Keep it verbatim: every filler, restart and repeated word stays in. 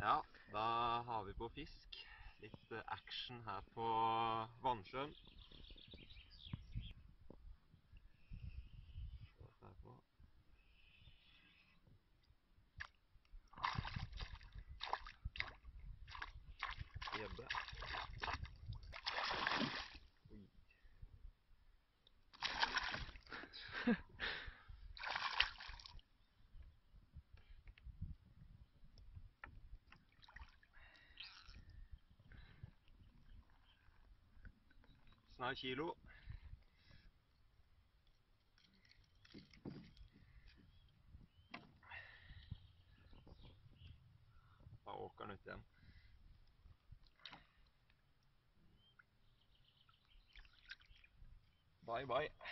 Ja, da har vi på fisk. Litt eh, action her på Vannsjøen. Se her på. Gjedde. Oi. Snart kilo. Da åker den ut igjen. Bye bye.